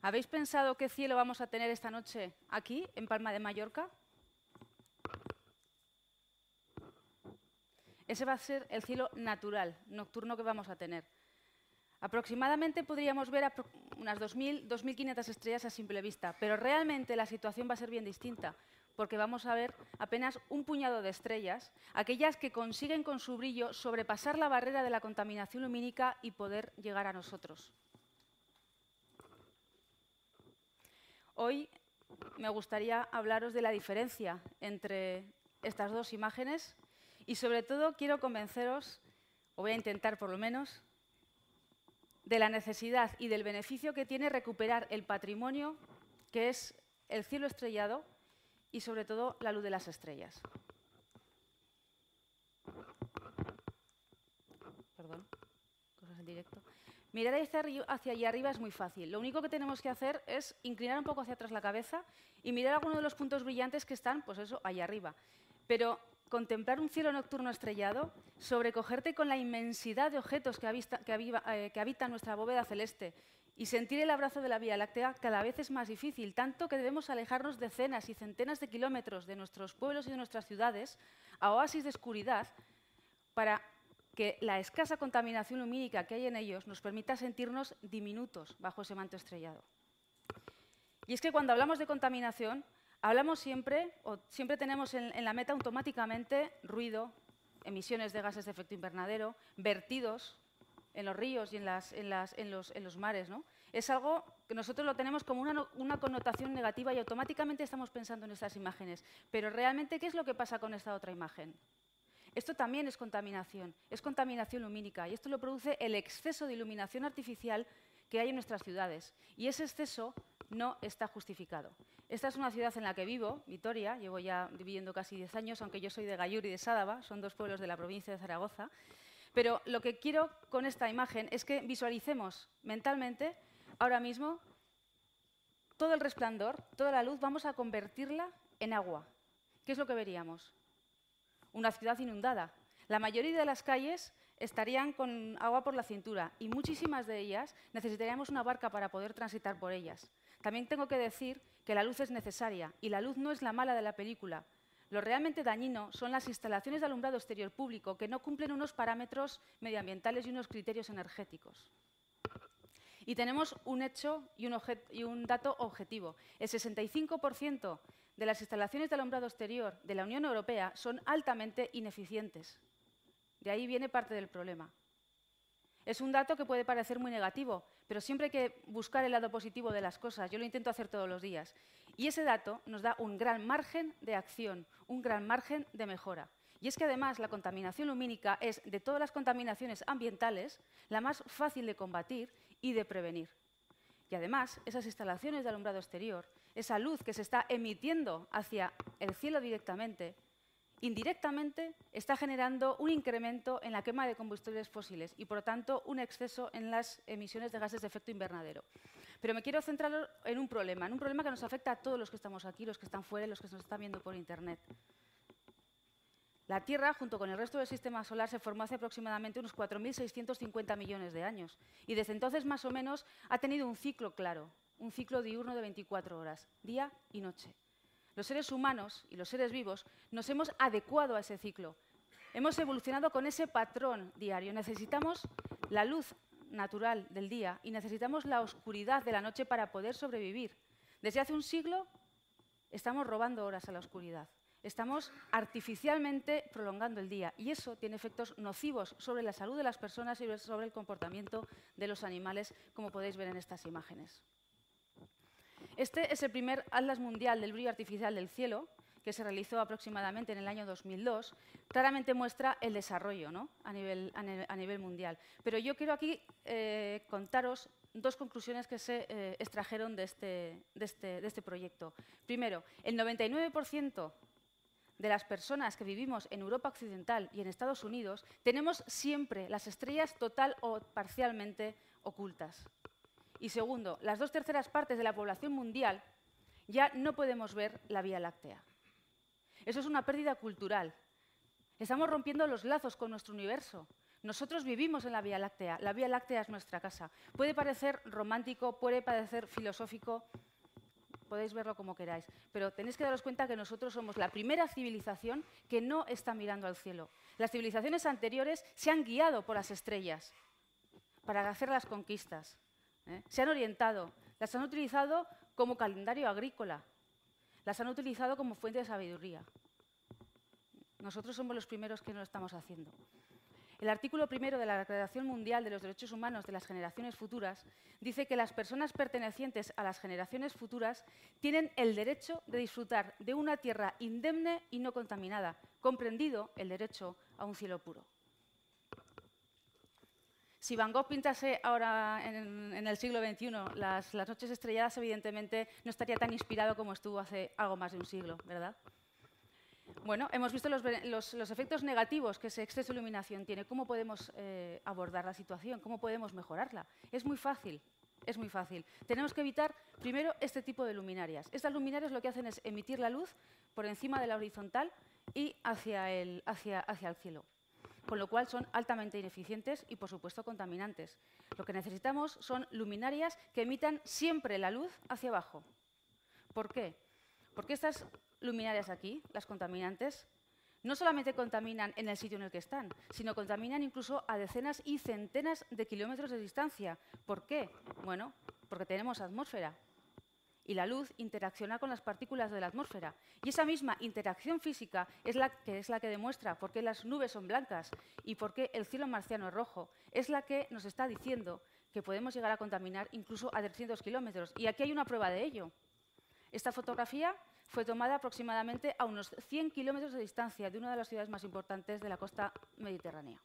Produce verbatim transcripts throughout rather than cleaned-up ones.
¿Habéis pensado qué cielo vamos a tener esta noche aquí, en Palma de Mallorca? Ese va a ser el cielo natural, nocturno que vamos a tener. Aproximadamente podríamos ver unas dos mil, dos mil quinientas estrellas a simple vista, pero realmente la situación va a ser bien distinta, porque vamos a ver apenas un puñado de estrellas, aquellas que consiguen con su brillo sobrepasar la barrera de la contaminación lumínica y poder llegar a nosotros. Hoy me gustaría hablaros de la diferencia entre estas dos imágenes y, sobre todo, quiero convenceros, o voy a intentar por lo menos, de la necesidad y del beneficio que tiene recuperar el patrimonio que es el cielo estrellado y, sobre todo, la luz de las estrellas. Perdón, cosas en directo. Mirar hacia, hacia allá arriba es muy fácil. Lo único que tenemos que hacer es inclinar un poco hacia atrás la cabeza y mirar algunos de los puntos brillantes que están, pues eso, allá arriba. Pero contemplar un cielo nocturno estrellado, sobrecogerte con la inmensidad de objetos que, avista, que, aviva, eh, que habitan nuestra bóveda celeste y sentir el abrazo de la Vía Láctea cada vez es más difícil, tanto que debemos alejarnos decenas y centenas de kilómetros de nuestros pueblos y de nuestras ciudades a oasis de oscuridad para que la escasa contaminación lumínica que hay en ellos nos permita sentirnos diminutos bajo ese manto estrellado. Y es que cuando hablamos de contaminación, hablamos siempre, o siempre tenemos en, en la meta automáticamente ruido, emisiones de gases de efecto invernadero, vertidos en los ríos y en, las, en, las, en, los, en los mares, ¿no? Es algo que nosotros lo tenemos como una, una connotación negativa y automáticamente estamos pensando en estas imágenes. Pero realmente, ¿qué es lo que pasa con esta otra imagen? Esto también es contaminación, es contaminación lumínica y esto lo produce el exceso de iluminación artificial que hay en nuestras ciudades. Y ese exceso no está justificado. Esta es una ciudad en la que vivo, Vitoria, llevo ya viviendo casi diez años, aunque yo soy de Gallur y de Sádava, son dos pueblos de la provincia de Zaragoza. Pero lo que quiero con esta imagen es que visualicemos mentalmente, ahora mismo, todo el resplandor, toda la luz, vamos a convertirla en agua. ¿Qué es lo que veríamos? Una ciudad inundada. La mayoría de las calles estarían con agua por la cintura y muchísimas de ellas necesitaríamos una barca para poder transitar por ellas. También tengo que decir que la luz es necesaria y la luz no es la mala de la película. Lo realmente dañino son las instalaciones de alumbrado exterior público que no cumplen unos parámetros medioambientales y unos criterios energéticos. Y tenemos un hecho y un, y un dato objetivo. El sesenta y cinco por ciento de las instalaciones de alumbrado exterior de la Unión Europea son altamente ineficientes. De ahí viene parte del problema. Es un dato que puede parecer muy negativo, pero siempre hay que buscar el lado positivo de las cosas. Yo lo intento hacer todos los días. Y ese dato nos da un gran margen de acción, un gran margen de mejora. Y es que además la contaminación lumínica es, de todas las contaminaciones ambientales, la más fácil de combatir y de prevenir. Y además, esas instalaciones de alumbrado exterior, esa luz que se está emitiendo hacia el cielo directamente, indirectamente está generando un incremento en la quema de combustibles fósiles y, por lo tanto, un exceso en las emisiones de gases de efecto invernadero. Pero me quiero centrar en un problema, en un problema que nos afecta a todos los que estamos aquí, los que están fuera y los que nos están viendo por Internet. La Tierra, junto con el resto del sistema solar, se formó hace aproximadamente unos cuatro mil seiscientos cincuenta millones de años y desde entonces, más o menos, ha tenido un ciclo claro, un ciclo diurno de veinticuatro horas, día y noche. Los seres humanos y los seres vivos nos hemos adecuado a ese ciclo. Hemos evolucionado con ese patrón diario. Necesitamos la luz natural del día y necesitamos la oscuridad de la noche para poder sobrevivir. Desde hace un siglo estamos robando horas a la oscuridad. Estamos artificialmente prolongando el día y eso tiene efectos nocivos sobre la salud de las personas y sobre el comportamiento de los animales, como podéis ver en estas imágenes. Este es el primer Atlas Mundial del Brillo Artificial del Cielo, que se realizó aproximadamente en el año dos mil dos. Claramente muestra el desarrollo, ¿no? a, nivel, a, nivel, a nivel mundial. Pero yo quiero aquí eh, contaros dos conclusiones que se eh, extrajeron de este, de, este, de este proyecto. Primero, el noventa y nueve por ciento de las personas que vivimos en Europa Occidental y en Estados Unidos tenemos siempre las estrellas total o parcialmente ocultas. Y segundo, las dos terceras partes de la población mundial ya no podemos ver la Vía Láctea. Eso es una pérdida cultural. Estamos rompiendo los lazos con nuestro universo. Nosotros vivimos en la Vía Láctea, la Vía Láctea es nuestra casa. Puede parecer romántico, puede parecer filosófico, podéis verlo como queráis, pero tenéis que daros cuenta que nosotros somos la primera civilización que no está mirando al cielo. Las civilizaciones anteriores se han guiado por las estrellas para hacer las conquistas, ¿eh? Se han orientado, las han utilizado como calendario agrícola, las han utilizado como fuente de sabiduría. Nosotros somos los primeros que no lo estamos haciendo. El artículo primero de la Declaración Mundial de los Derechos Humanos de las Generaciones Futuras dice que las personas pertenecientes a las generaciones futuras tienen el derecho de disfrutar de una tierra indemne y no contaminada, comprendido el derecho a un cielo puro. Si Van Gogh pintase ahora en, en el siglo veintiuno las, las noches estrelladas, evidentemente no estaría tan inspirado como estuvo hace algo más de un siglo, ¿verdad? Bueno, hemos visto los, los, los efectos negativos que ese exceso de iluminación tiene. ¿Cómo podemos eh, abordar la situación? ¿Cómo podemos mejorarla? Es muy fácil, es muy fácil. Tenemos que evitar, primero, este tipo de luminarias. Estas luminarias lo que hacen es emitir la luz por encima de la horizontal y hacia el, hacia, hacia el cielo, con lo cual son altamente ineficientes y, por supuesto, contaminantes. Lo que necesitamos son luminarias que emitan siempre la luz hacia abajo. ¿Por qué? Porque estas luminarias aquí, las contaminantes, no solamente contaminan en el sitio en el que están, sino contaminan incluso a decenas y centenas de kilómetros de distancia. ¿Por qué? Bueno, porque tenemos atmósfera y la luz interacciona con las partículas de la atmósfera. Y esa misma interacción física es la que, es la que demuestra por qué las nubes son blancas y por qué el cielo marciano es rojo. Es la que nos está diciendo que podemos llegar a contaminar incluso a trescientos kilómetros. Y aquí hay una prueba de ello. Esta fotografía fue tomada aproximadamente a unos cien kilómetros de distancia de una de las ciudades más importantes de la costa mediterránea.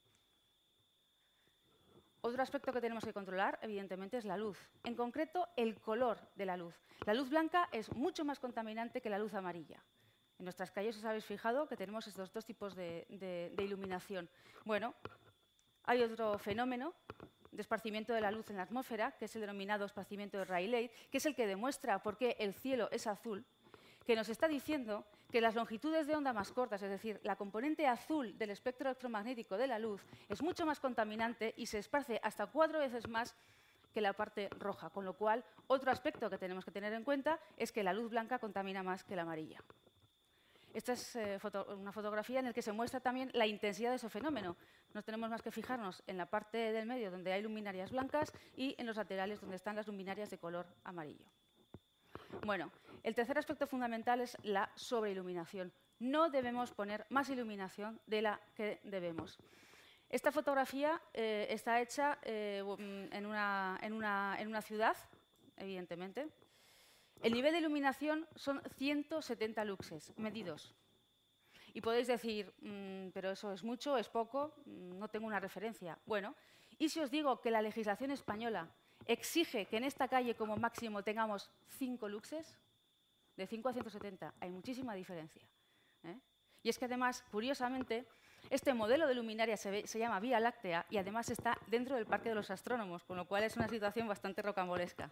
Otro aspecto que tenemos que controlar, evidentemente, es la luz. En concreto, el color de la luz. La luz blanca es mucho más contaminante que la luz amarilla. En nuestras calles os habéis fijado que tenemos estos dos tipos de, de, de iluminación. Bueno, hay otro fenómeno de esparcimiento de la luz en la atmósfera, que es el denominado esparcimiento de Rayleigh, que es el que demuestra por qué el cielo es azul, que nos está diciendo que las longitudes de onda más cortas, es decir, la componente azul del espectro electromagnético de la luz, es mucho más contaminante y se esparce hasta cuatro veces más que la parte roja, con lo cual otro aspecto que tenemos que tener en cuenta es que la luz blanca contamina más que la amarilla. Esta es eh, foto, una fotografía en la que se muestra también la intensidad de ese fenómeno. No tenemos más que fijarnos en la parte del medio donde hay luminarias blancas y en los laterales donde están las luminarias de color amarillo. Bueno, el tercer aspecto fundamental es la sobreiluminación. No debemos poner más iluminación de la que debemos. Esta fotografía eh, está hecha eh, en, una, en, una, en una ciudad, evidentemente. El nivel de iluminación son ciento setenta luxes medidos. Y podéis decir, mmm, pero eso es mucho, es poco, no tengo una referencia. Bueno, y si os digo que la legislación española exige que en esta calle como máximo tengamos cinco luxes, de cinco a ciento setenta, hay muchísima diferencia, ¿eh? Y es que además, curiosamente, este modelo de luminaria se, ve, se llama Vía Láctea y además está dentro del Parque de los Astrónomos, con lo cual es una situación bastante rocambolesca.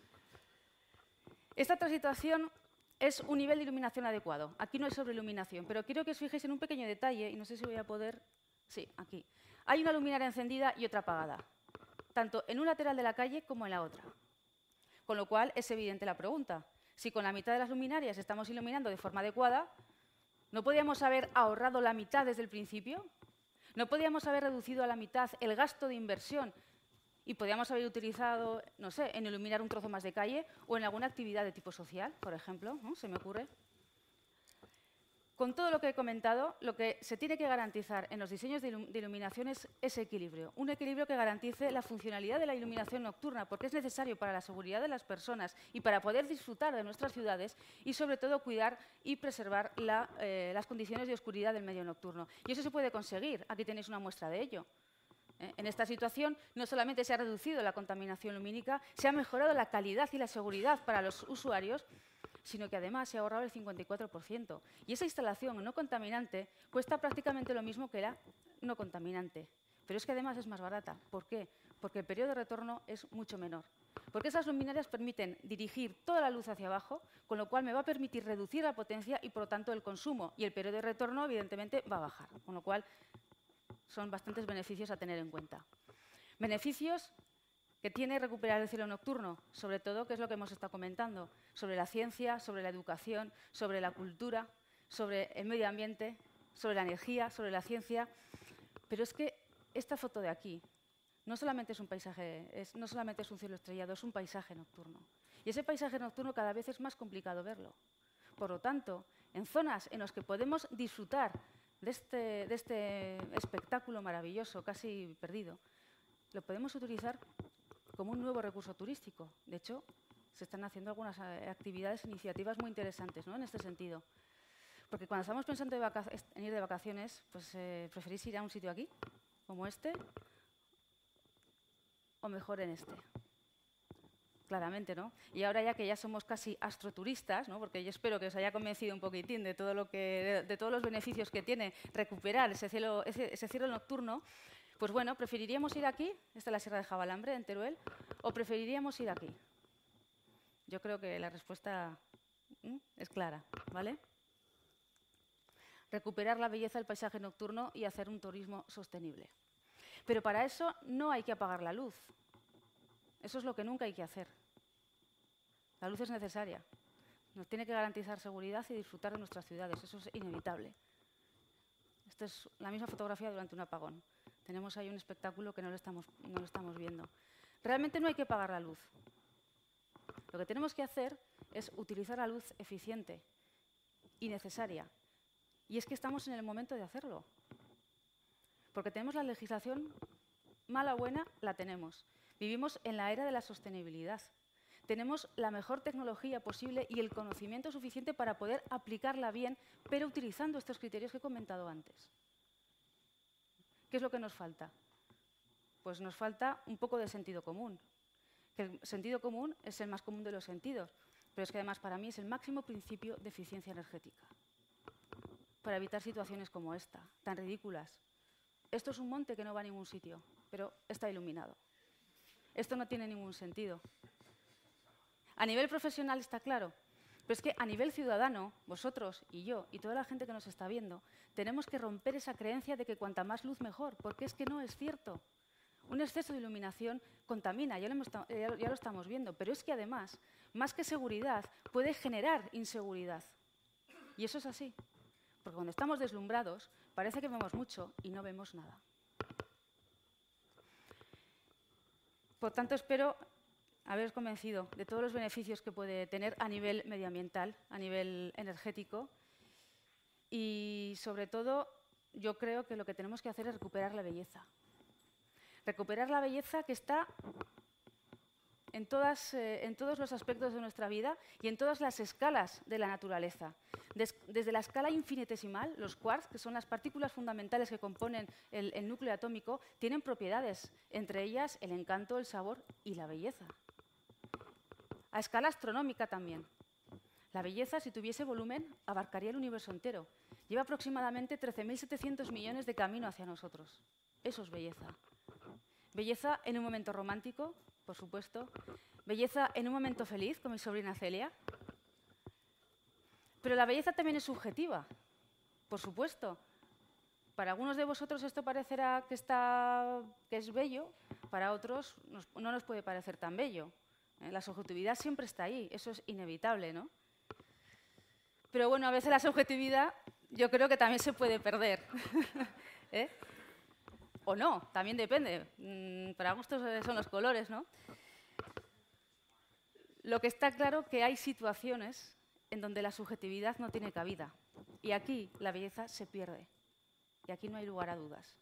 Esta otra situación es un nivel de iluminación adecuado. Aquí no hay sobreiluminación, pero quiero que os fijéis en un pequeño detalle, y no sé si voy a poder... Sí, aquí. Hay una luminaria encendida y otra apagada, tanto en un lateral de la calle como en la otra. Con lo cual es evidente la pregunta. Si con la mitad de las luminarias estamos iluminando de forma adecuada, ¿no podríamos haber ahorrado la mitad desde el principio? ¿No podríamos haber reducido a la mitad el gasto de inversión y podríamos haber utilizado, no sé, en iluminar un trozo más de calle o en alguna actividad de tipo social, por ejemplo, ¿no? Se me ocurre. Con todo lo que he comentado, lo que se tiene que garantizar en los diseños de, ilum de iluminación es ese equilibrio. Un equilibrio que garantice la funcionalidad de la iluminación nocturna, porque es necesario para la seguridad de las personas y para poder disfrutar de nuestras ciudades y, sobre todo, cuidar y preservar la, eh, las condiciones de oscuridad del medio nocturno. Y eso se puede conseguir. Aquí tenéis una muestra de ello. ¿Eh? En esta situación, no solamente se ha reducido la contaminación lumínica, se ha mejorado la calidad y la seguridad para los usuarios, sino que además se ha ahorrado el cincuenta y cuatro por ciento. Y esa instalación no contaminante cuesta prácticamente lo mismo que la no contaminante. Pero es que además es más barata. ¿Por qué? Porque el periodo de retorno es mucho menor. Porque esas luminarias permiten dirigir toda la luz hacia abajo, con lo cual me va a permitir reducir la potencia y, por lo tanto, el consumo. Y el periodo de retorno, evidentemente, va a bajar. Con lo cual, son bastantes beneficios a tener en cuenta. Beneficios que tiene recuperar el cielo nocturno, sobre todo, que es lo que hemos estado comentando, sobre la ciencia, sobre la educación, sobre la cultura, sobre el medio ambiente, sobre la energía, sobre la ciencia. Pero es que esta foto de aquí no solamente es un paisaje, es, no solamente es un cielo estrellado, es un paisaje nocturno. Y ese paisaje nocturno cada vez es más complicado verlo. Por lo tanto, en zonas en las que podemos disfrutar de este, de este espectáculo maravilloso, casi perdido, lo podemos utilizar como un nuevo recurso turístico. De hecho, se están haciendo algunas actividades, iniciativas muy interesantes, ¿no?, en este sentido. Porque cuando estamos pensando en ir de vacaciones, pues eh, preferís ir a un sitio aquí, como este, o mejor en este. Claramente, ¿no? Y ahora ya que ya somos casi astroturistas, ¿no?, porque yo espero que os haya convencido un poquitín de, todo lo que, de, de todos los beneficios que tiene recuperar ese cielo, ese, ese cielo nocturno, pues bueno, ¿preferiríamos ir aquí? Esta es la Sierra de Jabalambre, en Teruel, ¿o preferiríamos ir aquí? Yo creo que la respuesta ¿m? es clara, ¿vale? Recuperar la belleza del paisaje nocturno y hacer un turismo sostenible. Pero para eso no hay que apagar la luz. Eso es lo que nunca hay que hacer. La luz es necesaria. Nos tiene que garantizar seguridad y disfrutar de nuestras ciudades. Eso es inevitable. Esta es la misma fotografía durante un apagón. Tenemos ahí un espectáculo que no lo estamos, no lo estamos viendo. Realmente no hay que apagar la luz. Lo que tenemos que hacer es utilizar la luz eficiente y necesaria. Y es que estamos en el momento de hacerlo. Porque tenemos la legislación, mala o buena, la tenemos. Vivimos en la era de la sostenibilidad. Tenemos la mejor tecnología posible y el conocimiento suficiente para poder aplicarla bien, pero utilizando estos criterios que he comentado antes. ¿Qué es lo que nos falta? Pues nos falta un poco de sentido común. Que el sentido común es el más común de los sentidos, pero es que además para mí es el máximo principio de eficiencia energética. Para evitar situaciones como esta, tan ridículas. Esto es un monte que no va a ningún sitio, pero está iluminado. Esto no tiene ningún sentido. A nivel profesional está claro, pero es que a nivel ciudadano, vosotros y yo y toda la gente que nos está viendo, tenemos que romper esa creencia de que cuanta más luz mejor, porque es que no es cierto. Un exceso de iluminación contamina, ya lo, hemos, ya lo estamos viendo, pero es que además, más que seguridad, puede generar inseguridad. Y eso es así, porque cuando estamos deslumbrados, parece que vemos mucho y no vemos nada. Por tanto, espero haberos convencido de todos los beneficios que puede tener a nivel medioambiental, a nivel energético. Y, sobre todo, yo creo que lo que tenemos que hacer es recuperar la belleza. Recuperar la belleza que está en, todas, eh, en todos los aspectos de nuestra vida y en todas las escalas de la naturaleza. Des, desde la escala infinitesimal, los quarks, que son las partículas fundamentales que componen el, el núcleo atómico, tienen propiedades, entre ellas el encanto, el sabor y la belleza. A escala astronómica también. La belleza, si tuviese volumen, abarcaría el universo entero. Lleva aproximadamente trece mil setecientos millones de camino hacia nosotros. Eso es belleza. Belleza en un momento romántico, por supuesto. Belleza en un momento feliz, con mi sobrina Celia. Pero la belleza también es subjetiva, por supuesto. Para algunos de vosotros esto parecerá que, está, que es bello, para otros nos, no nos puede parecer tan bello. ¿Eh? La subjetividad siempre está ahí, eso es inevitable, ¿no? Pero bueno, a veces la subjetividad yo creo que también se puede perder. ¿Eh? O no, también depende. Mm, para gustos son los colores, ¿no? Lo que está claro es que hay situaciones en donde la subjetividad no tiene cabida. Y aquí la belleza se pierde. Y aquí no hay lugar a dudas.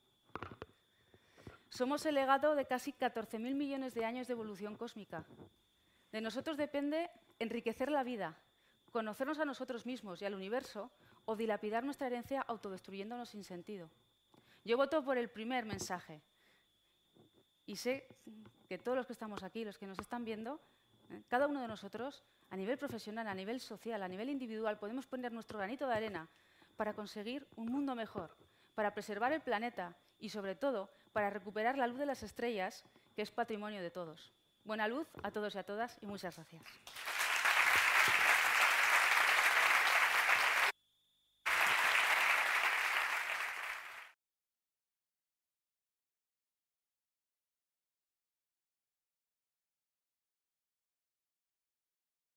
Somos el legado de casi catorce mil millones de años de evolución cósmica. De nosotros depende enriquecer la vida, conocernos a nosotros mismos y al universo, o dilapidar nuestra herencia autodestruyéndonos sin sentido. Yo voto por el primer mensaje. Y sé que todos los que estamos aquí, los que nos están viendo, ¿eh? cada uno de nosotros, a nivel profesional, a nivel social, a nivel individual, podemos poner nuestro granito de arena para conseguir un mundo mejor, para preservar el planeta y, sobre todo, para recuperar la luz de las estrellas, que es patrimonio de todos. Buena luz a todos y a todas y muchas gracias.